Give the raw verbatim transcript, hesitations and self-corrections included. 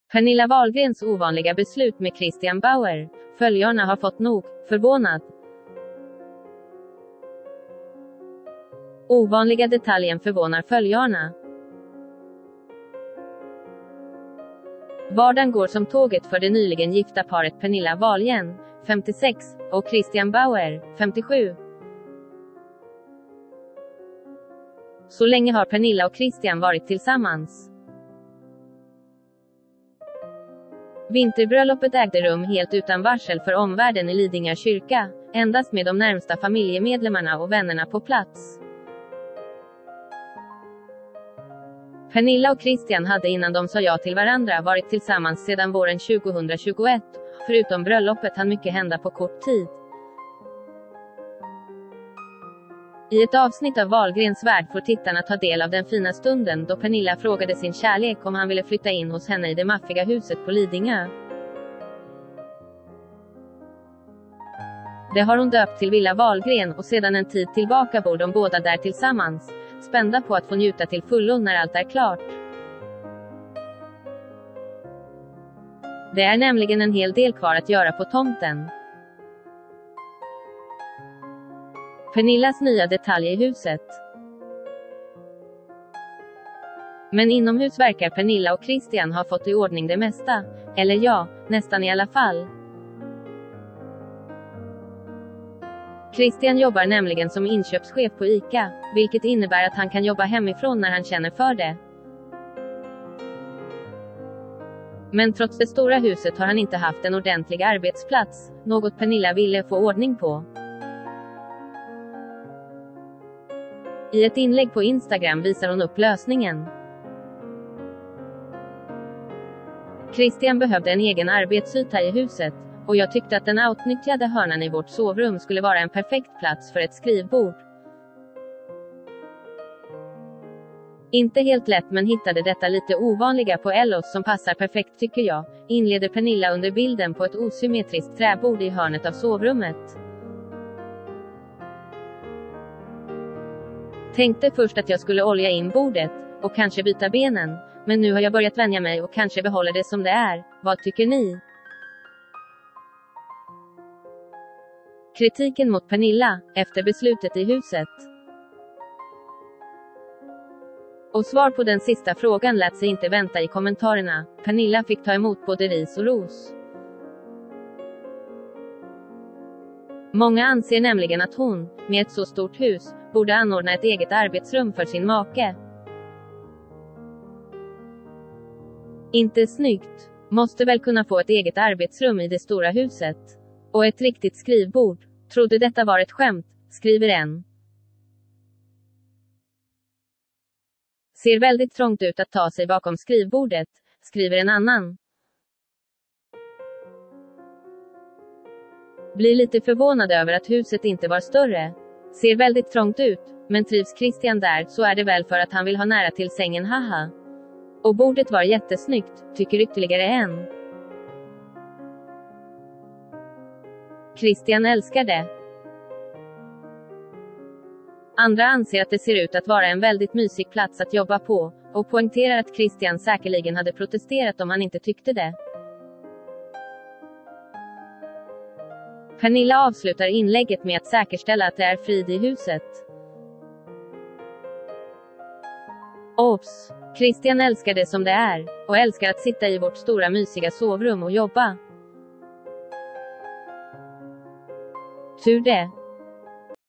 Pernilla Wahlgrens ovanliga beslut med Christian Bauer. Följarna har fått nog. Förvånad. Ovanliga detaljen förvånar följarna. Vardagen går som tåget för det nyligen gifta paret Pernilla Wahlgren, femtiosex, och Christian Bauer, femtiosju. Så länge har Pernilla och Christian varit tillsammans. Vinterbröllopet ägde rum helt utan varsel för omvärlden i Lidingö kyrka, endast med de närmsta familjemedlemmarna och vännerna på plats. Pernilla och Christian hade innan de sa ja till varandra varit tillsammans sedan våren tjugohundratjugoett, förutom bröllopet hann mycket hända på kort tid. I ett avsnitt av Wahlgrens värld får tittarna ta del av den fina stunden då Pernilla frågade sin kärlek om han ville flytta in hos henne i det maffiga huset på Lidingö. Det har hon döpt till Villa Wahlgren och sedan en tid tillbaka bor de båda där tillsammans, spända på att få njuta till fullo när allt är klart. Det är nämligen en hel del kvar att göra på tomten. Pernillas nya detalj i huset. Men inomhus verkar Pernilla och Christian ha fått i ordning det mesta. Eller ja, nästan i alla fall. Christian jobbar nämligen som inköpschef på ICA, vilket innebär att han kan jobba hemifrån när han känner för det. Men trots det stora huset har han inte haft en ordentlig arbetsplats, något Pernilla ville få ordning på. I ett inlägg på Instagram visar hon upp lösningen. Christian behövde en egen arbetsyta i huset, och jag tyckte att den outnyttjade hörnan i vårt sovrum skulle vara en perfekt plats för ett skrivbord. Inte helt lätt, men hittade detta lite ovanliga på Ellos som passar perfekt tycker jag, inleder Pernilla under bilden på ett osymmetriskt träbord i hörnet av sovrummet. Tänkte först att jag skulle olja in bordet, och kanske byta benen, men nu har jag börjat vänja mig och kanske behåller det som det är. Vad tycker ni? Kritiken mot Pernilla, efter beslutet i huset. Och svar på den sista frågan lät sig inte vänta i kommentarerna. Pernilla fick ta emot både ris och ros. Många anser nämligen att hon, med ett så stort hus, borde anordna ett eget arbetsrum för sin make. Inte snyggt. Måste väl kunna få ett eget arbetsrum i det stora huset. Och ett riktigt skrivbord. Trodde detta var ett skämt, skriver en. Ser väldigt trångt ut att ta sig bakom skrivbordet, skriver en annan. Blir lite förvånad över att huset inte var större. Ser väldigt trångt ut, men trivs Christian där så är det väl för att han vill ha nära till sängen, haha. Och bordet var jättesnyggt, tycker ytterligare en. Christian älskar det. Andra anser att det ser ut att vara en väldigt mysig plats att jobba på, och poängterar att Christian säkerligen hade protesterat om han inte tyckte det. Pernilla avslutar inlägget med att säkerställa att det är frid i huset. Obs! Christian älskar det som det är, och älskar att sitta i vårt stora mysiga sovrum och jobba. Tur det.